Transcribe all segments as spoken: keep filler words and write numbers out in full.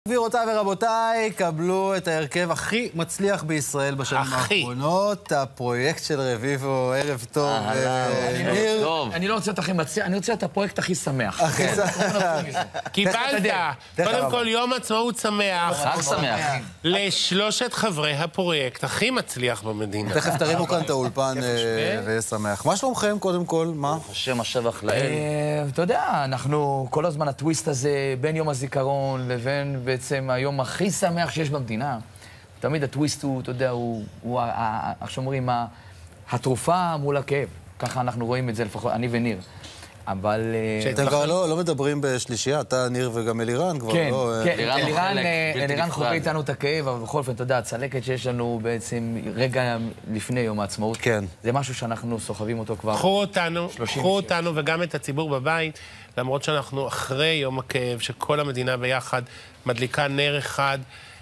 גבירותיי ורבותיי, קבלו את ההרכב הכי מצליח בישראל בשנים האחרונות, הפרויקט של רביבו. ערב טוב, ניר. אני לא רוצה את הכי מצליח, אני רוצה את הפרויקט הכי שמח. הכי שמח. קיבלת. קודם כל, יום עצמאות שמח. חג שמח. לשלושת חברי הפרויקט הכי מצליח במדינה. תכף תרימו כאן את האולפן ויהיה שמח. מה שלומכם קודם כל? מה? השם השבח לאל. אתה יודע, אנחנו כל הזמן הטוויסט הזה בין יום הזיכרון לבין בעצם היום הכי שמח שיש במדינה. תמיד הטוויסט הוא, אתה יודע, הוא, איך שאומרים, התרופה מול הכאב. ככה אנחנו רואים את זה לפחות, אני וניר. אבל... אתם כבר לא מדברים בשלישייה, אתה, ניר וגם אלירן כבר לא... כן, כן, אלירן חווה איתנו את הכאב, אבל בכל אופן, אתה יודע, הצלקת שיש לנו בעצם רגע לפני יום העצמאות. כן. זה משהו שאנחנו סוחבים אותו כבר... קחו אותנו, קחו אותנו וגם את הציבור בבית, למרות שאנחנו אחרי יום הכאב, שכל המדינה ביחד מדליקה נר אחד,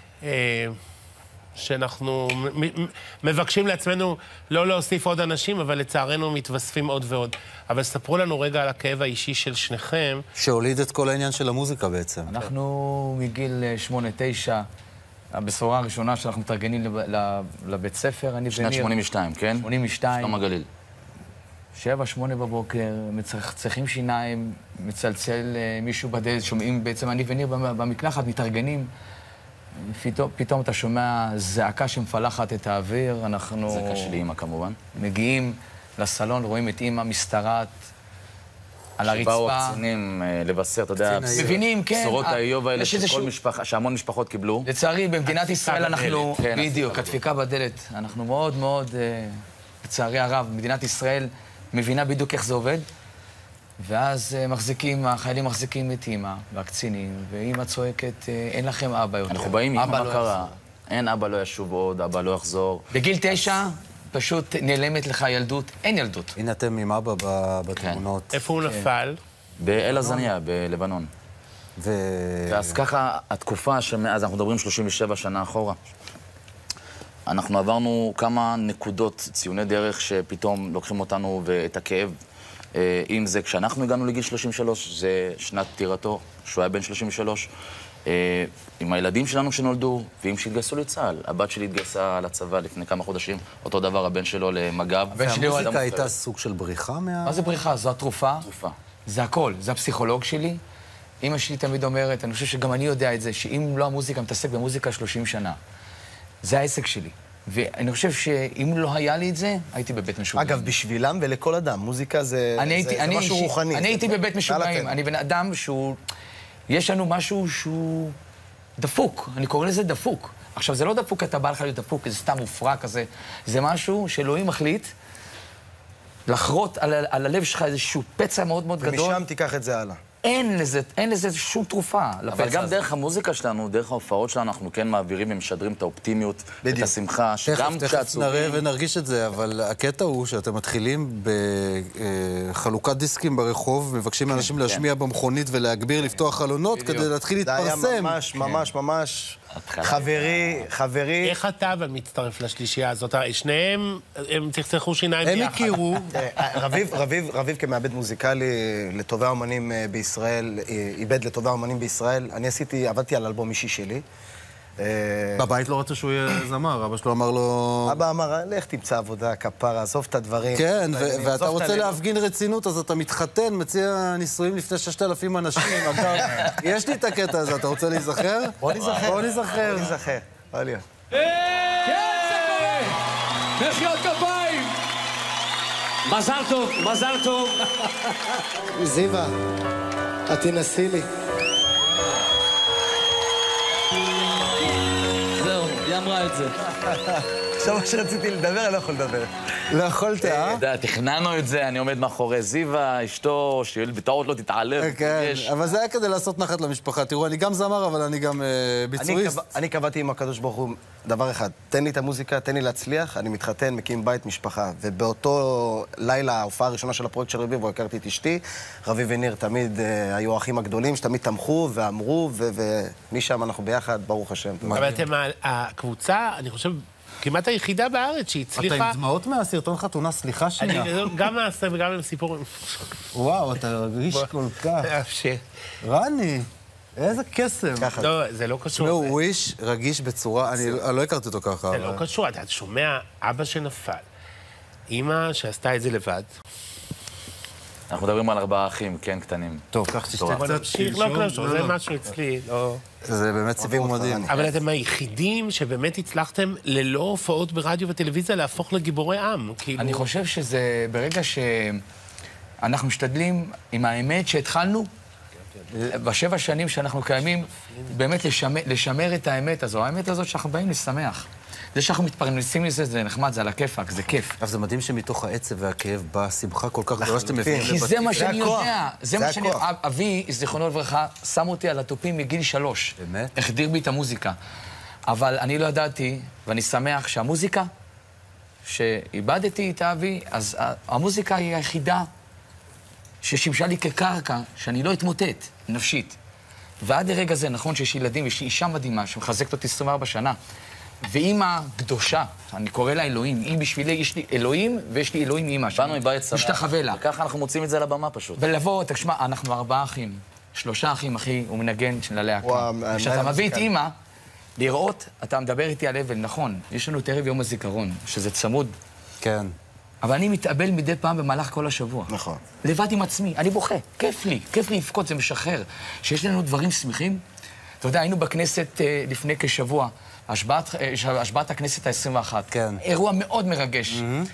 שאנחנו מבקשים לעצמנו לא להוסיף עוד אנשים, אבל לצערנו מתווספים עוד ועוד. אבל ספרו לנו רגע על הכאב האישי של שניכם. שהוליד את כל העניין של המוזיקה בעצם. אנחנו מגיל שמונה תשע, הבשורה הראשונה שאנחנו מתארגנים לבית ספר, אני וניר. שנת שמונים ושתיים, כן? שמונים ושתיים. שלום הגליל. שבע, שמונה בבוקר, מצחצחים שיניים, מצלצל מישהו בדלת, שומעים בעצם אני וניר במקלחת, מתארגנים. פתאום, פתאום אתה שומע זעקה שמפלחת את האוויר, אנחנו... זעקה של אימא כמובן. מגיעים לסלון, רואים את אימא מסתרעת על הרצפה. שבאו הקצינים לבשר, אתה יודע, מבינים, כן. בשורות האיוב האלה שכל משפחה, שהמון משפחות קיבלו. לצערי, במדינת ישראל אנחנו... בדיוק, הדפיקה בדלת. אנחנו מאוד מאוד, לצערי הרב, מדינת ישראל מבינה בדיוק איך זה עובד. ואז מחזיקים, החיילים מחזיקים את אימא והקצינים, ואימא צועקת, אין לכם אבא יותר. אנחנו באים, אימא מה קרה? אין אבא לא ישוב עוד, אבא לא יחזור. בגיל תשע, פשוט נעלמת לך ילדות, אין ילדות. הנה אתם עם אבא בתמונות. איפה הוא נפל? באל עזניה, בלבנון. ואז ככה, התקופה שמאז, אנחנו מדברים שלושים ושבע שנה אחורה, אנחנו עברנו כמה נקודות, ציוני דרך, שפתאום לוקחים אותנו ואת הכאב. אם זה כשאנחנו הגענו לגיל שלושים ושלוש, זה שנת פטירתו, שהוא היה בן שלושים ושלוש, עם הילדים שלנו שנולדו, ועם שהתגייסו לצה"ל. הבת שלי התגייסה לצבא לפני כמה חודשים, אותו דבר הבן שלו למג"ב. והמוזיקה הייתה סוג של בריחה מה... מה זה בריחה? זו התרופה. תרופה. זה הכל, זה הפסיכולוג שלי. אמא שלי תמיד אומרת, אני חושב שגם אני יודע את זה, שאם לא המוזיקה מתעסק במוזיקה שלושים שנה, זה העסק שלי. ואני חושב שאם לא היה לי את זה, הייתי בבית משוגעים. אגב, בשבילם ולכל אדם, מוזיקה זה משהו רוחני. אני הייתי בבית משוגעים. אני בן אדם שהוא... יש לנו משהו שהוא דפוק. אני קורא לזה דפוק. עכשיו, זה לא דפוק, אתה בא לך להיות דפוק, זה סתם מופרע כזה. זה משהו שאלוהים מחליט לחרות על הלב שלך איזשהו פצע מאוד מאוד גדול. ומשם תיקח את זה הלאה. אין לזה, אין לזה שום תרופה. אבל גם דרך המוזיקה שלנו, דרך ההופעות שלנו, אנחנו כן מעבירים ומשדרים את האופטימיות, את השמחה, שגם תכף נראה ונרגיש את זה, אבל הקטע הוא שאתם מתחילים בחלוקת דיסקים ברחוב, מבקשים מאנשים להשמיע במכונית ולהגביר, לפתוח חלונות כדי להתחיל להתפרסם. זה היה ממש, ממש, ממש חברי, חברי... איך אתה אבל מצטרף לשלישייה הזאת? שניהם, הם צחצחו שיניים ביחד. הם הכירו. רביב, רביב, רביב כמעבד מוזיקלי לטובי האומנים בישראל, איבד לטובי האומנים בישראל. אני עשיתי, עבדתי על אלבום אישי שלי. בבית לא רצה שהוא יהיה זמר, אבא שלו אמר לו... אבא אמר, לך תמצא עבודה, כפרה, עזוב את הדברים. כן, ואתה רוצה להפגין רצינות, אז אתה מתחתן, מציע נישואים לפני ששת אלפים אנשים. יש לי את הקטע הזה, אתה רוצה להיזכר? בוא נזכר. בוא נזכר. בוא נזכר. בוא נזכר. כן, זה קורה! מחיאות כפיים! מזל טוב, מזל טוב. זיווה, את תנסי לי. זהו, היא אמרה את זה. עכשיו מה שרציתי לדבר, אני לא יכול לדבר. לא יכולת, אה? אתה יודע, תכננו את זה, אני עומד מאחורי זיווה, אשתו, שבטעות לא תתעלב. כן, אבל זה היה כדי לעשות נחת למשפחה. תראו, אני גם זמר, אבל אני גם ביצועיסט. אני קבעתי עם הקדוש ברוך הוא דבר אחד, תן לי את המוזיקה, תן לי להצליח, אני מתחתן, מקים בית, משפחה. ובאותו לילה, ההופעה הראשונה של הפרויקט של רביבו, הכרתי את אשתי. רביב וניר תמיד היו האחים הגדולים, שתמיד תמכו ואמרו, ומשם אנחנו ביחד, ברוך השם. אבל אתם, הקבוצה, אני חושב, כמעט היחידה בארץ שהצליחה... אתה עם דמעות מהסרטון חתונה, סליחה שנייה. גם מהסרט וגם עם סיפורים. וואו, אתה רגיש כל כך. רני. איזה קסם. לא, זה לא קשור. תשמעו, הוא איש רגיש בצורה, אני לא הכרתי אותו ככה. זה לא קשור, אתה שומע אבא שנפל, אמא שעשתה את זה לבד. אנחנו מדברים על ארבעה אחים, כן, קטנים. טוב, קח תשתה קצת. לא קשור, זה משהו אצלי, לא... זה באמת סיפור מדהים. אבל אתם היחידים שבאמת הצלחתם ללא הופעות ברדיו וטלוויזיה להפוך לגיבורי עם. אני חושב שזה ברגע שאנחנו משתדלים עם האמת שהתחלנו, בשבע שנים שאנחנו קיימים, באמת לשמר, לשמר את האמת הזו. האמת הזאת שאנחנו באים לשמח. זה שאנחנו מתפרנסים מזה, זה נחמד, זה על הכיפק, זה כיף. אבל זה מדהים שמתוך העצב והכאב באה שמחה כל כך גדולה שאתם מביאים. כי זה מה שאני יודע. זה מה שאני... הכוח. אבי, זיכרונו לברכה, שם אותי על התופים מגיל שלוש. באמת? החדיר בי את המוזיקה. אבל אני לא ידעתי, ואני שמח שהמוזיקה, שאיבדתי את אבי, אז המוזיקה היא היחידה ששימשה לי כקרקע, שאני לא אתמוטט, נפשית. ועד לרגע זה, נכון שיש ילדים, יש לי אישה מדהימה שמחזקת אותי עשרים וארבע שנה. ואימא קדושה, אני קורא לה אלוהים. היא בשבילי, יש לי אלוהים, ויש לי אלוהים אימא. באנו מבית שמח. משתחווה לה. וככה אנחנו מוצאים את זה על הבמה פשוט. ולבוא, תשמע, אנחנו ארבעה אחים. שלושה אחים, אחי, הוא מנגן ללהקה. וואו, כשאתה מביא את המוזיקה. אימא, לראות, אתה מדבר איתי על אבל, נכון. יש לנו את ערב יום הזיכרון, שזה צמוד. כן. אבל אני מתאבל מדי פעם במהלך כל השבוע. נכון. לבד עם עצמי, אני בוכה, כיף לי, כיף לי לבכות, זה משחרר. שיש לנו דברים שמחים. אתה יודע, היינו בכנסת אה, לפני כשבוע, השבעת, אה, השבעת הכנסת ה-עשרים ואחת. כן. אירוע מאוד מרגש. Mm-hmm.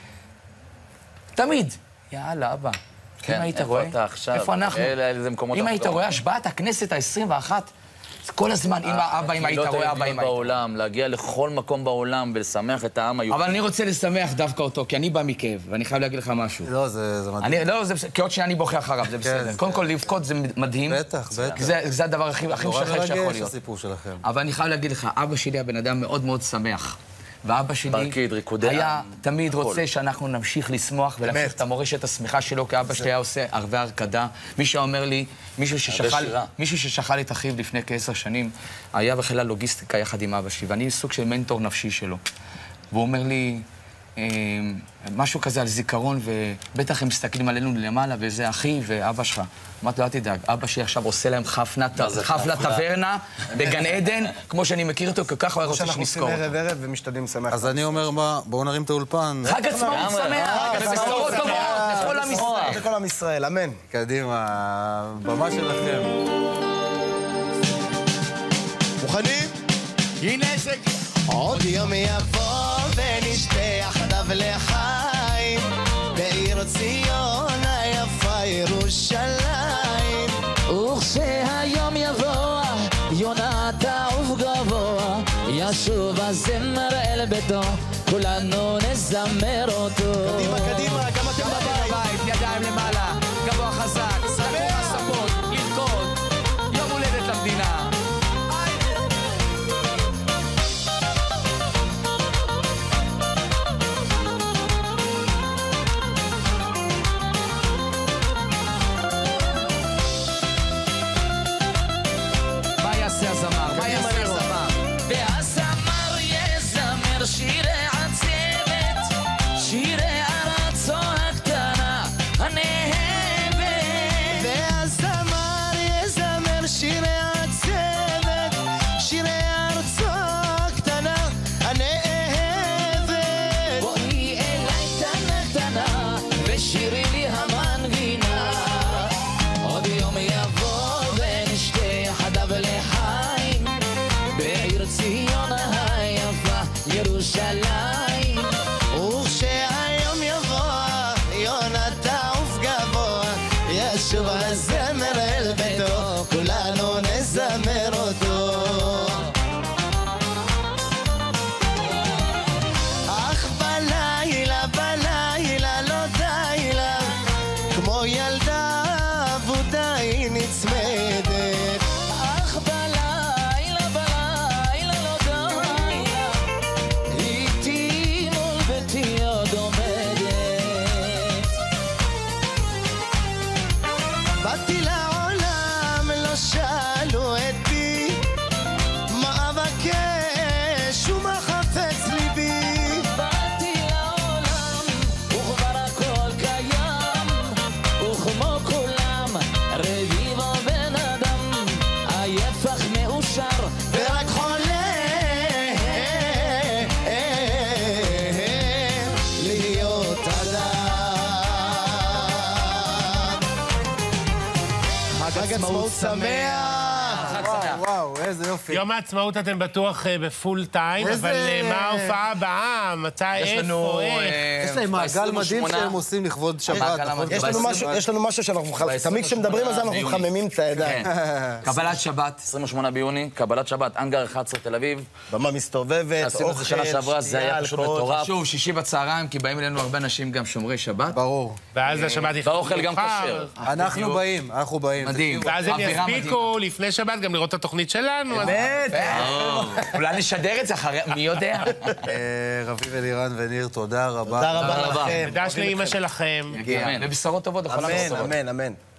תמיד. יאללה, אבא. כן, אם היית איפה רואה, אתה עכשיו? איפה אנחנו? אלה, איזה מקומות אם אנחנו היית גם. רואה השבעת הכנסת ה-עשרים ואחת, כל הזמן, אמא, אבא, אם היית רואה, אבא, אם היית רואה. בעולם, להגיע לכל מקום בעולם ולשמח את העם היהודי. אבל אני רוצה לשמח דווקא אותו, כי אני בא מכאב, ואני חייב להגיד לך משהו. לא, זה זה מדהים. אני, לא, זה בסדר, כי עוד שנייה אני בוכה אחריו, זה בסדר. זה- קודם כל, לבכות זה מדהים. בטח, בטח. זה, זה הדבר הכי, הכי נורא משחרר שיכול מרגש להיות. הסיפור שלכם. אבל אני חייב להגיד לך, אבא שלי הבן אדם מאוד מאוד שמח. ואבא שלי פרקיד, ריקודי היה עם, תמיד הכל. רוצה שאנחנו נמשיך לשמוח ולהמשיך את המורשת השמחה שלו, כי אבא שלי היה עושה ערבי הרקדה. מישהו אומר לי, מישהו ששכל, שירה. מישהו ששכל את אחיו לפני כעשר שנים, היה בחיל הלוגיסטיקה יחד עם אבא שלי, ואני סוג של מנטור נפשי שלו. והוא אומר לי, אה, משהו כזה על זיכרון, ובטח הם מסתכלים עלינו למעלה, וזה אחי ואבא שלך. אמרתי לו, אל תדאג, אבא שלי עכשיו עושה להם חפלה טברנה בגן עדן, כמו שאני מכיר אותו, כל כך הוא היה רוצה שאנחנו עושים שנזכור ערב אותו. ערב ומשתדלים לשמח. אז אני אומר מה, בואו נרים את האולפן. חג עצמאות שמח, ובשורות טובות לכל עם ישראל. לכל עם ישראל, אמן. קדימה, במה שלכם. מוכנים? הנה זה... עוד יום יבוא ונשתה יחדיו לחיים בעיר ציון היפה ירושלים וכשהיום יבוא יונה תעוף גבוה ישוב הזמר אל ביתו כולנו נזמר אותו קדימה, קדימה, גם אתם בבית. בבית, ידיים למעלה, גבוה חזק, סגור הספות, לרקוד, יום הולדת למדינה. מה יעשה הזמר? מה יעשה הזמר? והזמר יזמר שירי עצבת, שירי ארצו הקטנה הנאהבת. והזמר יזמר שירי עצבת שירי ארצו הקטנה הנאהבת בואי אליי קטנה קטנה ושירי לי המנגינה. עוד יום יבוא ונשתה יחדיו לחיים בעיר ציון היפה ירושלים וכשהיום יבוא יונה תעוף גבוה ישוב הזמר אל ביתו כולנו נזמר אותו אך בלילה בלילה לא די לה כמו ילדה אבודה היא נצמדת אך בלילה בלילה לא עצמאות שמח! וואו, וואו, איזה יופי. יום העצמאות אתם בטוח אה, בפול טיים, איזה- אבל אה, מה ההופעה הבאה? מתי, יש איפה, לנו... איך? אה, יש להם מעגל ב-עשרים מדהים ושמונה שהם עושים לכבוד שבת. מעגל נכון? המדהים. יש לנו משהו- יש לנו משהו שאנחנו... תמיד כשמדברים על זה אנחנו ביוני. מחממים את הידיים. כן. קבלת שבת. עשרים ושמונה ביוני, קבלת שבת, אנגר אחת עשרה תל אביב. במה מסתובבת, עשינו את זה אוכל, שנה שעברה, זה היה שתייה, פשוט אלכוהול. מטורף. שוב, שישי בצהריים, כי באים אלינו הרבה אנשים גם שומרי שבת. ברור. ואז השבת יכולה והאוכל גם כשר. אנחנו באים, אנחנו באים. מדהים. ואז הם אווירה יספיקו לפני שבת גם לראות את התוכנית שלנו. אז- באמת? אולי נשדר את זה אחרי, מי יודע? אה, רביב אלירן וניר, תודה רבה. תודה רבה לכם. דש לאימא שלכם. ובשורות טובות לכל עם אמן, ישראל. אמן, אמן.